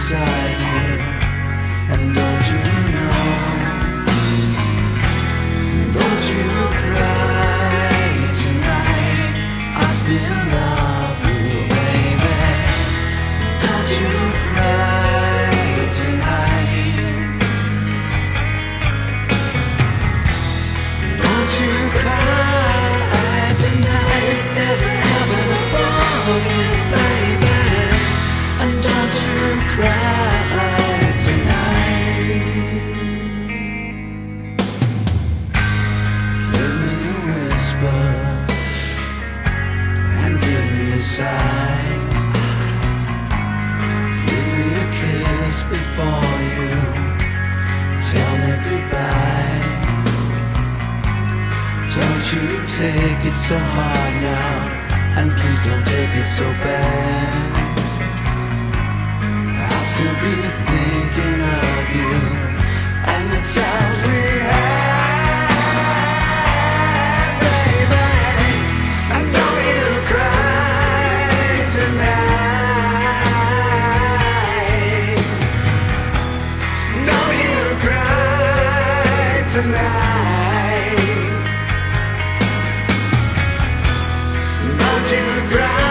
beside you. And don't you know, don't you cry tonight, I still love you, baby. Don't you cry tonight, don't you cry tonight, there's a heaven above you, baby. And don't you cry tonight. Give me a whisper and give me a sigh. Give me a kiss before you tell me goodbye. Don't you take it so hard now, and please don't take it so bad. I'll still be thinking of you and the times we had, baby. And don't you cry tonight. Don't you cry tonight. Don't you cry.